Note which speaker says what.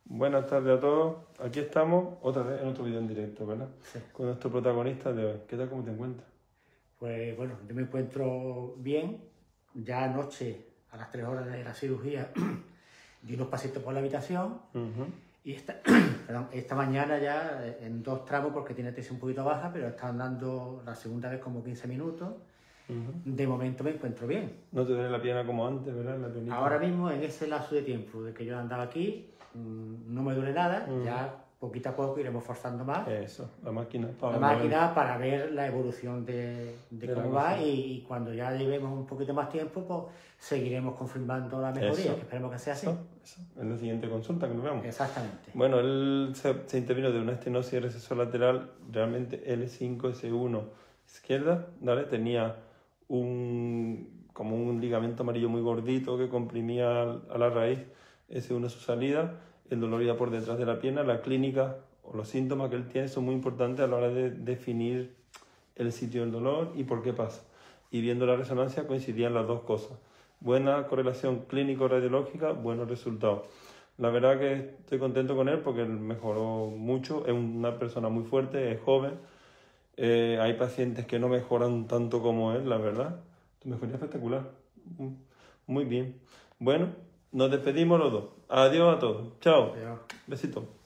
Speaker 1: Buenas tardes a todos. Aquí estamos otra vez en otro vídeo en directo, ¿verdad?
Speaker 2: Sí.
Speaker 1: Con nuestro protagonista de hoy. ¿Qué tal? ¿Cómo te encuentras?
Speaker 2: Pues bueno, yo me encuentro bien. Ya anoche, a las 3 horas de la cirugía, di unos pasitos por la habitación y perdón, esta mañana ya en 2 tramos, porque tiene tensión un poquito baja, pero está andando la segunda vez como 15 minutos. De momento me encuentro bien.
Speaker 1: No te duele la pierna como antes, ¿verdad? La piernita.
Speaker 2: Ahora mismo, en ese lapso de tiempo de que yo andaba aquí, no me duele nada. Ya poquito a poco iremos forzando más
Speaker 1: Eso, la máquina
Speaker 2: para ver la evolución de cómo va, y cuando ya llevemos un poquito más tiempo, pues seguiremos confirmando la mejoría, que esperemos que sea así.
Speaker 1: Eso. En la siguiente consulta que nos vemos.
Speaker 2: Exactamente.
Speaker 1: Bueno, él se intervino de una estenosis de receso lateral, realmente L5-S1 izquierda, ¿vale? Tenía como un ligamento amarillo muy gordito que comprimía a la raíz S1 su salida. El dolor iba por detrás de la pierna. La clínica o los síntomas que él tiene son muy importantes a la hora de definir el sitio del dolor y por qué pasa. Y viendo la resonancia coincidían las dos cosas. Buena correlación clínico-radiológica, buenos resultados. La verdad que estoy contento con él porque él mejoró mucho. Es una persona muy fuerte, es joven. Hay pacientes que no mejoran tanto como él, la verdad. Tu mejoría espectacular. Muy bien. Bueno, nos despedimos los dos. Adiós a todos. Chao.
Speaker 2: Adiós.
Speaker 1: Besito.